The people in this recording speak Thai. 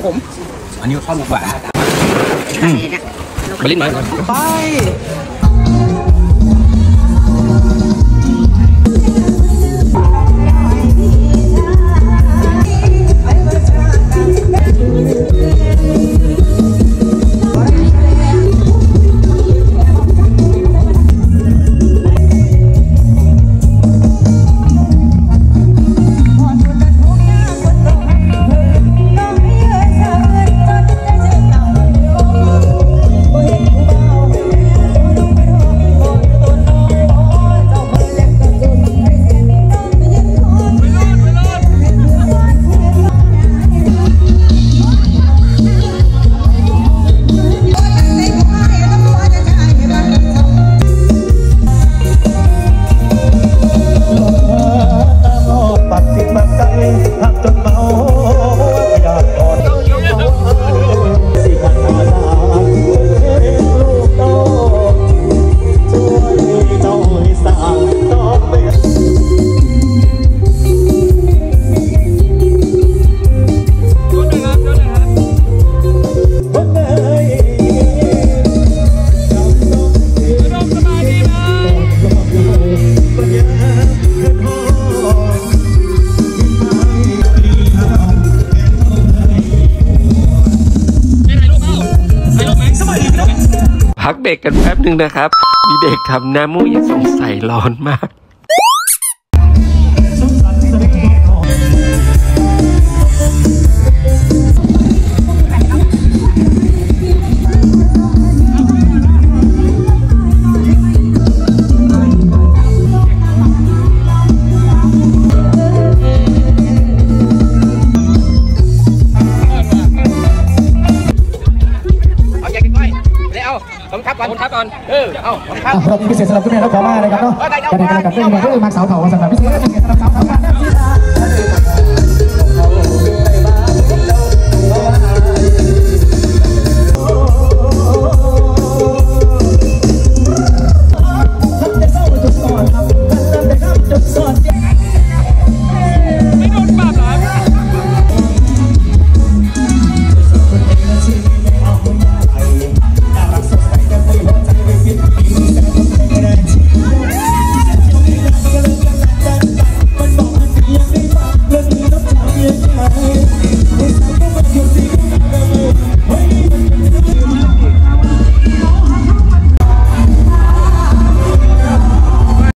ผมอันนี้ข้าวหมูหวานไปลิ้นหน่อยไปพักเบรกกันแป๊บหนึ่งนะครับมีเด็กทำน้ำมูกยังสงสัยร้อนมากผมทับก่อนเอาผมทับเรามีพิเศษสำหรับทุกท่านและขอมาเลยครับเนาะการแข่งขันกับเรื่องมาเสาเถาสำหรับพิเศษสำหรับสาว